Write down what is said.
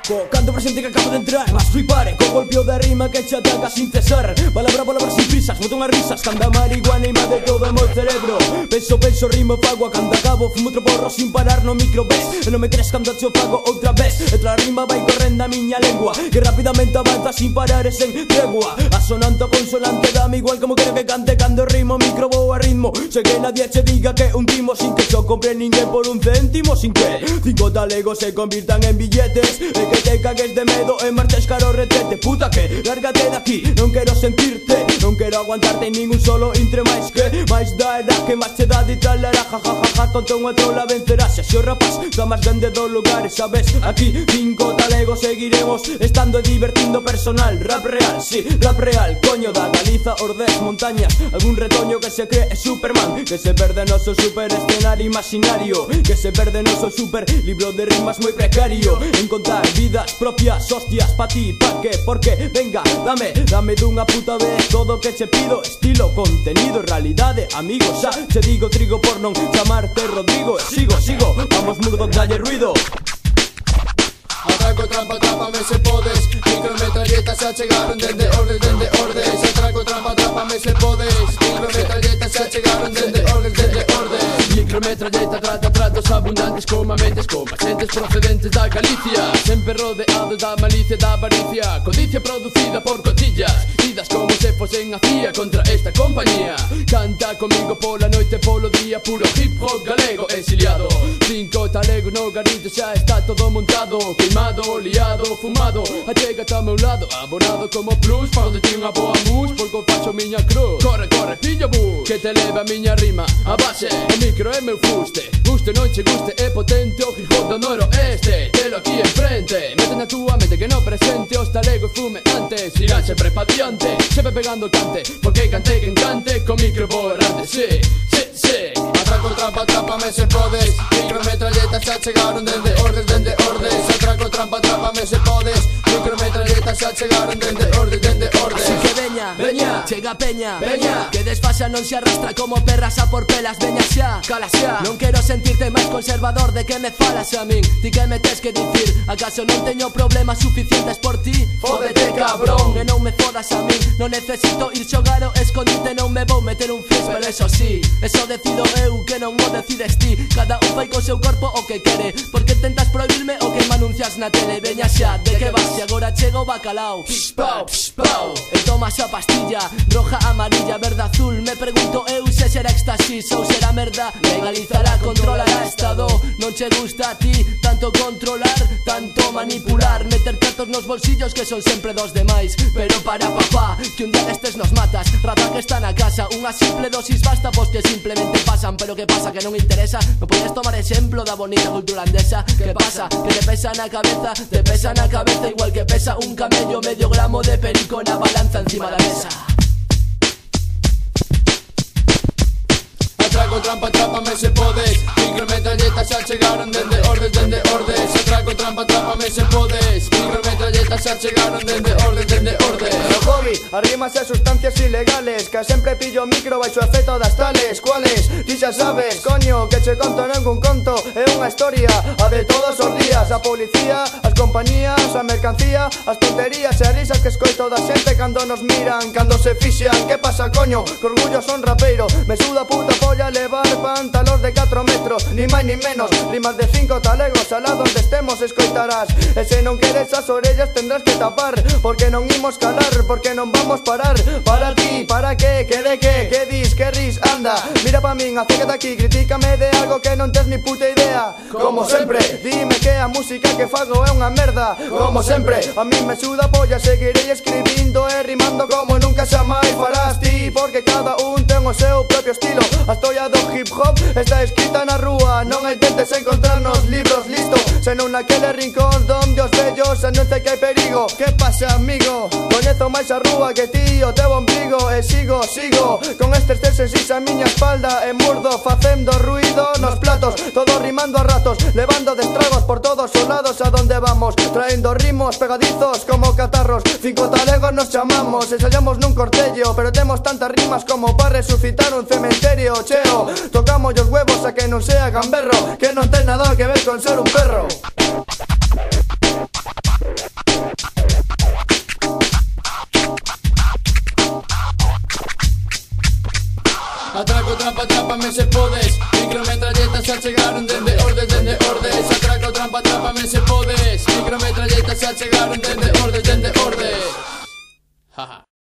Co canto presente que acabo de entrar, vas flipare co golpeo da rima que che ataca sin cesar. Palabra, palabras sin prisas, botón a risas. Canta marihuana e de todo o meu cerebro. Penso, rimo, fago a canta cabo. Fumo outro porro sin parar no micro, ves. E non me crees cando cho fago outra vez. E tra rima vai correndo a miña lengua, que rapidamente avanza sin parar e sen tregua. Asonante o consonante dame igual como quero que cante. Cando rimo, micro vou a ritmo. Se que nadie che diga que un timo, sin que xo compre ninguén por un céntimo. Sin que 5 talegos se convirtan en billetes. E que te cagues de medo e marches caro retrete. Puta que, lárgate daqui, non quero sentirte. Non quero aguantarte ningún solo intre máis que máis da era que máis che dá de tralara. Ja, ja, ja, ja, contra unha trola vencerás. E xo rapaz, da máis grande dos lugares, sabes? Aquí 5 talegos seguiremos estando e divertindo personal. Rap real, sí, rap real. Coño da Galiza, Ordés, montañas. Algún retoño que se cree Superman, que se perde noso super escenario imaginario, que se perde noso super libro de rimas moi precario. En contar vidas propias, hostias, pa ti, pa que, por que. Venga, dame dunha puta vez todo que che pido. Estilo, contenido, realidade, amigo. Xa che digo trigo por non chamarte Rodrigo. E sigo, vamos Murdoch, dalle ruido. Atraco, trampa, trápame se podes. Micrometralletas xa chegaron dende ordes. Atraco, trampa, trápame se podes. Micrometralletas xa chegaron dende ordes. Micrometralleta trata tratos abundantes como mentes, como xentes procedentes da Galicia. Sempre rodeados da malicia e da avaricia. Codicia producida por cotillas, idas como se fosen a CIA contra esta compañía. Canta comigo pola noite, polo día, puro hip hop galego exiliado. 5 talegos no garito, xa está todo montado. Queimado, liado, fumado. Achégate ao meu lado, abonado como plus. Fago de ti unha boa mus, porque faxo miña cruz. Corre, pilla bus, que te leva a miña rima a base. O micro é meu fuste, guste non che guste, é potente o hip hop do noroeste. Telo aquí enfrente, mete na túa mente que no presente. Os talegos fume antes, irán sempre pa diante. Sempre pegando cante, porque cante que encante. Con micro borrante, sí. Atraco, trampa, trápame se podes. Micrometralletas xa chegaron dende ordes. Atraco, trampa, trápame se podes. Micrometralletas xa chegaron dende ordes. Así que veña, chega peña, que desfasa non se arrastra como perras a por pelas. Veña xa, cala xa, non quero sentirte máis conservador. De que me falas a min, ti que me tes que dicir? Acaso non teño problemas suficientes por ti? Fódete, cabrón. Que non me fodas a min, non necesito ir xogar o escondite. Non me vou meter un flis, pero eso sí, eso decido eu, que non o decides ti. Cada un fai co seu corpo o que quere. Porque tentas prohibirme o que me anuncias na tele? Veña xa, de que vas, se agora chego bacalao. Pish pau, e tomas a pastilla, roja, amarilla, verde, azul. Me pregunto eu se será éxtasis ou será merda. Legalizará, controlará estado. Non che gusta a ti tanto controlar, tanto manipular, meter cartos nos bolsillos que son sempre dos demais. Pero para papá, que un día destes nos matas. Rata que está na casa, unha simple dosis basta, pois que simplemente pasan. Pero que pasa, que non interesa. Non podes tomar exemplo da bonita cultura andesa. Que pasa, que te pesa na cabeza. Te pesa na cabeza igual que pesa un camello. Medio gramo de perico na balanza encima da mesa. Atraco, trampa, trápame se podes. Micrometralletas xa chegaron dende ordes. Atraco, trampa, trápame se podes. Micrometralletas xa chegaron dende ordes. No hobby, as rimas e sustancias ilegales, que sempre pillo micro baixo efecto das tales. Cuales? Ti xa sabes, coño, que che conto non un conto, é unha historia, a de todos os días. A policía, as compañías, a mercancía, as tonterías e as risas que escoito da xente cando nos miran, cando se fixan. Que pasa, coño? Que orgullo son rapeiro. Me suda puta polla levar pantalos de 4 metros, ni máis ni menos. Rimas de 5 talegos, alá donde estemos escoitarás. E se non queres as orellas tendrás que tapar, porque non imos calar, porque non vamos parar. Para ti, para que, de que dis, que ris, anda. Mira pa min, acércate aquí, critícame de algo que non tes ni puta idea. Como sempre, dime que a música que fago é unha merda. Como sempre, a min me suda polla, seguirei escribindo e rimando como nunca xa máis farás ti, porque cada un ten o seu propio estilo. A historia do hip hop está escrita na rúa. Non intentes encontrar nos libros listo, senón naquele rincón donde os vellos anuncian que hai perigo. Que pasa, amigo? Coñezo máis a rúa que ti o teu ombligo. E sigo, con estes terces a miña espalda. E murdo facendo ruido nos platos, todo rimando a ratos, levando destragos por todos os lados. A donde vamos, traendo ritmos pegadizos como catarros. 5 talegos nos chamamos, ensayamos nun cortello, pero temos tantas rimas como para resucitar un cementerio. Cheo, tocamos os huevos a que non sea gamberro, que non ten nada que ver con ser un perro. Atraco, trampa, trápame se podes. Micrometralletas xa chegaron dende ordes, dende ordes. Atraco, trampa, trápame se podes. Micrometralletas xa chegaron dende ordes, dende ordes. Jaja.